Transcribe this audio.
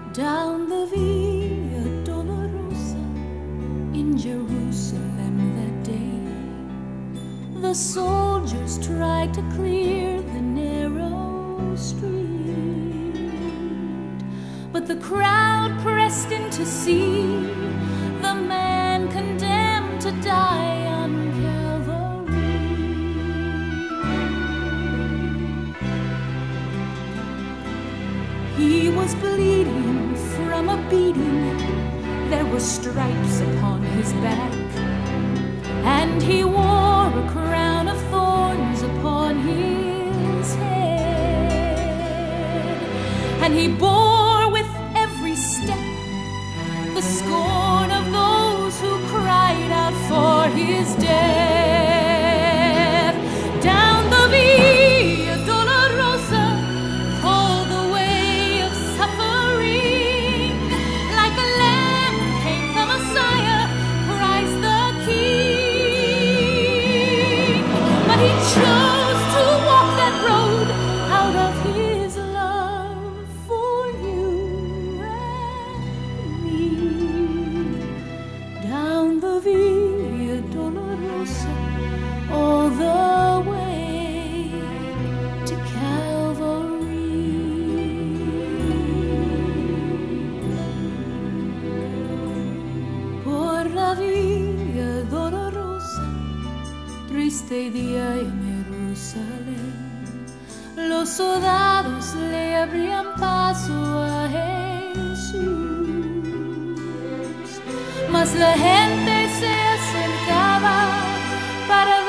down the Via Dolorosa in Jerusalem that day. The soldiers tried to clear the narrow street, but the crowd pressed in to see the man condemned to die on Calvary. He was bleeding from a beating, there were stripes upon his back, and he wore a crown of thorns upon his head, and he bore with every step the scorn of those who cried out for his death. Down the Via Dolorosa, called the way of suffering, like a lamb came the Messiah, Christ the King. But he chose to walk that road out of his love for you and me. Down the Via Dolorosa, all the way to Calvary. Por la Via Dolorosa, triste día en Jerusalén, los soldados le abrían paso a Jesús, mas la gente se acercaba para